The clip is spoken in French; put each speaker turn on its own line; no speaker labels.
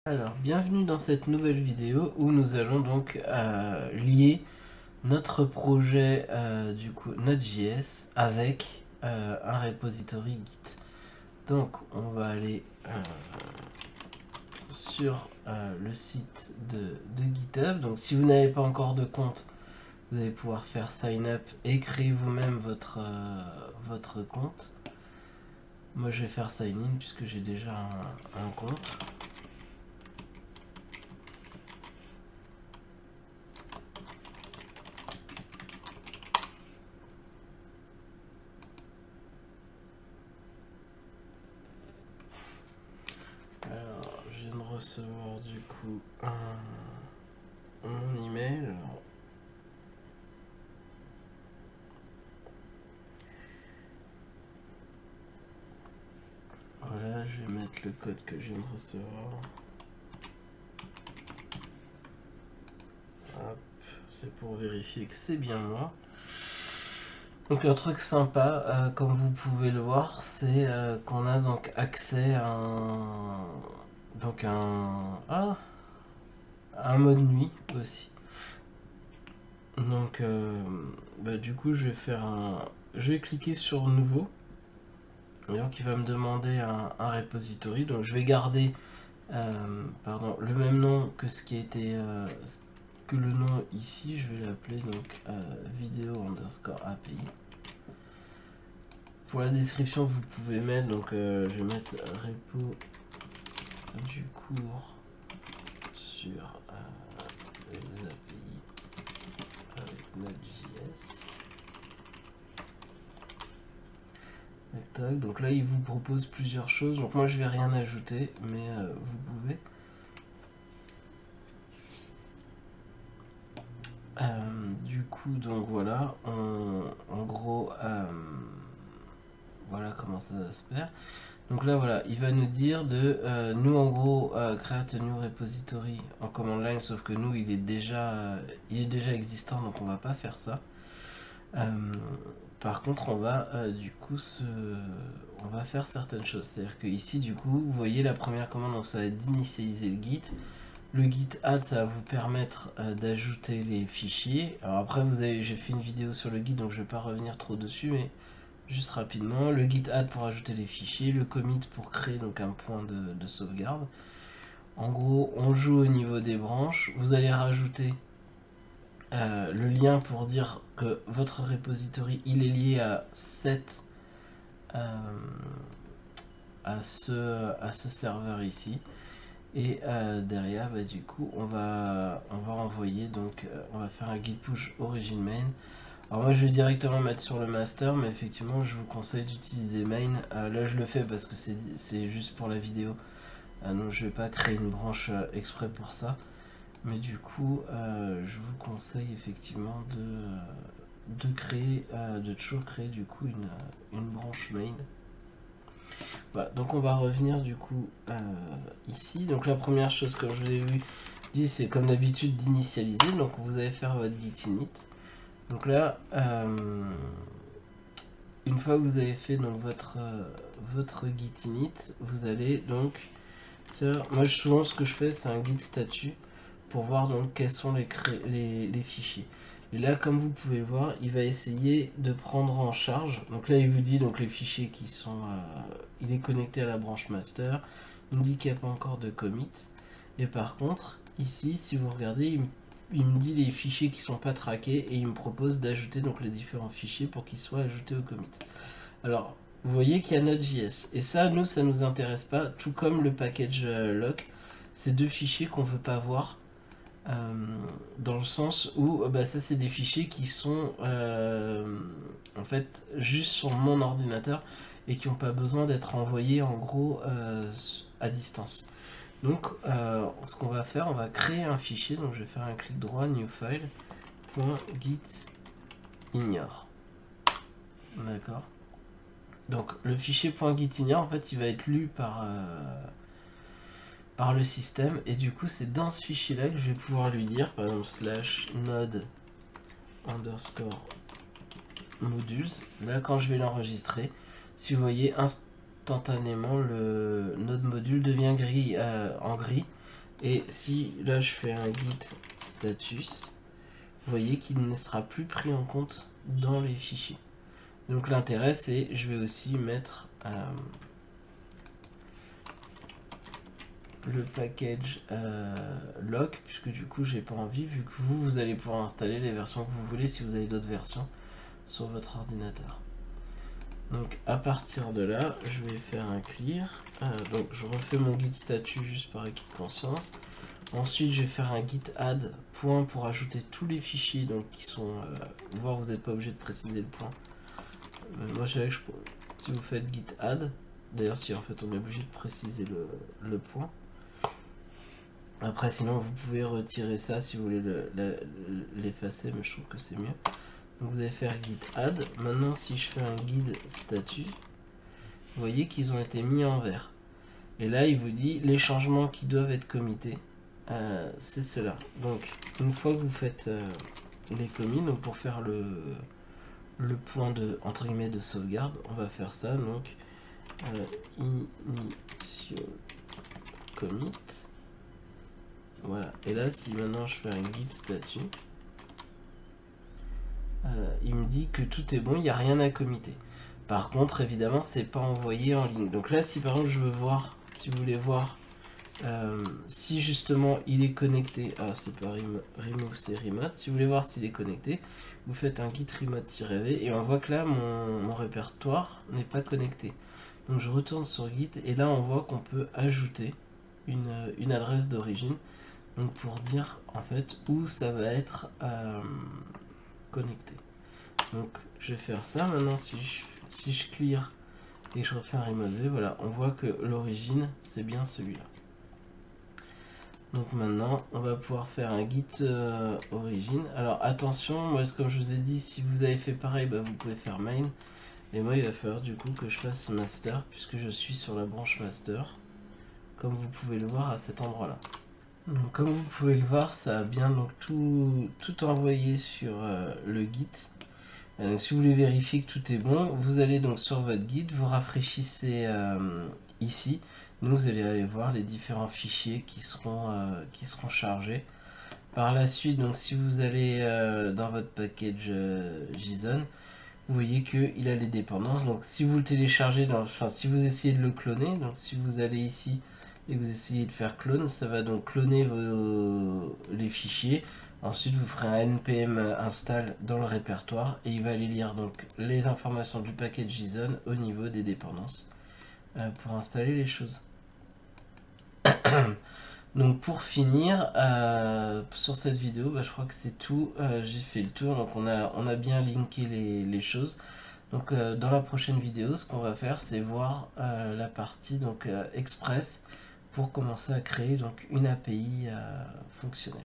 Alors, bienvenue dans cette nouvelle vidéo où nous allons donc lier notre projet du coup Node.js avec un repository Git. Donc, on va aller sur le site de GitHub. Donc, si vous n'avez pas encore de compte, vous allez pouvoir faire sign up et créer vous-même votre compte. Moi, je vais faire sign in puisque j'ai déjà un compte. Alors, je viens de recevoir du coup mon email. Voilà, je vais mettre le code que je viens de recevoir. Hop, c'est pour vérifier que c'est bien moi. Donc un truc sympa, comme vous pouvez le voir, c'est qu'on a donc accès à un mode nuit aussi. Donc du coup je vais cliquer sur nouveau. Et donc il va me demander un repository. Donc je vais garder le même nom que ce qui a été que le nom ici. Je vais l'appeler donc video_API. Pour la description, vous pouvez mettre, donc je vais mettre repo du cours sur les API avec Node.js. Donc là, il vous propose plusieurs choses. Donc moi, je vais rien ajouter, mais vous pouvez. Du coup, donc voilà, en gros, voilà comment ça va se faire. Donc là, voilà, il va nous dire de nous, en gros, create a new repository en command line, sauf que nous, il est déjà existant, donc on va pas faire ça. Par contre, on va du coup on va faire certaines choses. C'est-à-dire que ici, du coup, vous voyez la première commande, donc ça va être d'initialiser le Git. Le Git add, ça va vous permettre d'ajouter les fichiers. Alors après, j'ai fait une vidéo sur le Git, donc je vais pas revenir trop dessus, mais juste rapidement. Le Git add pour ajouter les fichiers, le commit pour créer donc un point de sauvegarde. En gros, on joue au niveau des branches. Vous allez rajouter le lien pour dire que votre repository il est lié à à ce serveur ici. Et derrière, du coup, on va envoyer, donc on va faire un git push origin main. Alors moi je vais directement mettre sur le master, mais effectivement je vous conseille d'utiliser main. Là je le fais parce que c'est juste pour la vidéo, donc je vais pas créer une branche exprès pour ça. Mais du coup je vous conseille effectivement de toujours créer du coup une branche main. Voilà, donc on va revenir du coup ici. Donc la première chose, comme je l'ai vu dit, c'est comme d'habitude d'initialiser. Donc vous allez faire votre git init. Donc là, une fois que vous avez fait donc votre git init, vous allez donc faire. Moi souvent ce que je fais, c'est un git statut pour voir donc quels sont les fichiers. Et là, comme vous pouvez le voir, il va essayer de prendre en charge. Donc là, il vous dit donc les fichiers qui sont... il est connecté à la branche master. Il me dit qu'il n'y a pas encore de commit. Et par contre, ici, si vous regardez, il me dit les fichiers qui ne sont pas traqués et il me propose d'ajouter donc les différents fichiers pour qu'ils soient ajoutés au commit. Alors, vous voyez qu'il y a Node.js. Et ça, nous, ça ne nous intéresse pas, tout comme le package lock. C'est deux fichiers qu'on ne veut pas voir. Dans le sens où ça c'est des fichiers qui sont en fait juste sur mon ordinateur et qui n'ont pas besoin d'être envoyés en gros à distance. Donc ce qu'on va faire, on va créer un fichier. Donc je vais faire un clic droit, new file, .git ignore. D'accord. Donc le fichier .git ignore, en fait il va être lu par le système, et du coup c'est dans ce fichier là que je vais pouvoir lui dire par exemple /node underscore modules. Là quand je vais l'enregistrer, si vous voyez instantanément le node module devient gris en gris, Et si là je fais un git status, vous voyez qu'il ne sera plus pris en compte dans les fichiers. Donc l'intérêt c'est, je vais aussi mettre le package lock, puisque du coup j'ai pas envie, vu que vous allez pouvoir installer les versions que vous voulez si vous avez d'autres versions sur votre ordinateur. Donc à partir de là, je vais faire un clear. Donc je refais mon git statut juste par acquis de conscience. Ensuite je vais faire un git add point pour ajouter tous les fichiers donc qui sont. Voir vous n'êtes pas obligé de préciser le point. Moi je savais que si vous faites git add, d'ailleurs si en fait on est obligé de préciser le point. Après sinon vous pouvez retirer ça si vous voulez l'effacer, mais je trouve que c'est mieux. Donc vous allez faire git add. Maintenant si je fais un guide statut, vous voyez qu'ils ont été mis en vert. Et là il vous dit les changements qui doivent être committés, c'est cela. Donc une fois que vous faites les commits, donc pour faire le point de entre guillemets de sauvegarde, on va faire ça. Donc initial commit. Voilà. Et là si maintenant je fais un guide statut, il me dit que tout est bon, il n'y a rien à committer. Par contre, évidemment, c'est pas envoyé en ligne. Donc là, si par exemple je veux voir, si vous voulez voir si justement il est connecté, c'est pas remove, c'est remote. Si vous voulez voir s'il est connecté, vous faites un git remote-v et on voit que là mon répertoire n'est pas connecté. Donc je retourne sur git et là on voit qu'on peut ajouter une adresse d'origine. Donc pour dire en fait où ça va être connecté. Donc je vais faire ça. Maintenant si je clear et je refais un remote v, voilà, on voit que l'origine c'est bien celui-là. Donc maintenant on va pouvoir faire un git origine. Alors attention, moi comme je vous ai dit, si vous avez fait pareil, bah, vous pouvez faire main. Et moi il va falloir du coup que je fasse master, puisque je suis sur la branche master, comme vous pouvez le voir à cet endroit là. Donc comme vous pouvez le voir, ça a bien donc tout envoyé sur le git. Donc si vous voulez vérifier que tout est bon, vous allez donc sur votre git, vous rafraîchissez ici. Donc vous allez aller voir les différents fichiers qui seront chargés. Par la suite, donc si vous allez dans votre package JSON, vous voyez qu'il a les dépendances. Donc si vous le téléchargez, si vous essayez de le cloner, donc si vous allez ici et que vous essayez de faire clone, ça va donc cloner les fichiers. Ensuite vous ferez un npm install dans le répertoire et il va aller lire donc les informations du package JSON au niveau des dépendances pour installer les choses. Donc pour finir sur cette vidéo, je crois que c'est tout. J'ai fait le tour, donc on a bien linké les choses. Donc dans la prochaine vidéo, ce qu'on va faire, c'est voir la partie donc express pour commencer à créer donc une API fonctionnelle.